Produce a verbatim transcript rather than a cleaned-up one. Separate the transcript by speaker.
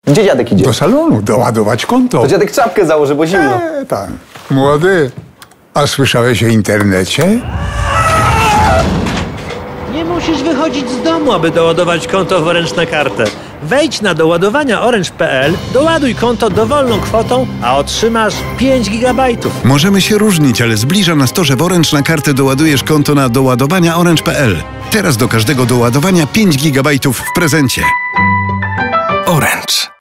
Speaker 1: Gdzie dziadek idzie?
Speaker 2: Do salonu, doładować konto.
Speaker 1: To dziadek czapkę założy, bo zimno.
Speaker 2: E, tak. Młody, a słyszałeś o internecie?
Speaker 3: Nie musisz wychodzić z domu, aby doładować konto w Orange na kartę. Wejdź na doładowania orange kropka p l, doładuj konto dowolną kwotą, a otrzymasz pięć gigabajtów.
Speaker 4: Możemy się różnić, ale zbliża nas to, że w Orange na kartę doładujesz konto na doładowania orange kropka p l. Teraz do każdego doładowania pięć gigabajtów w prezencie. Orange.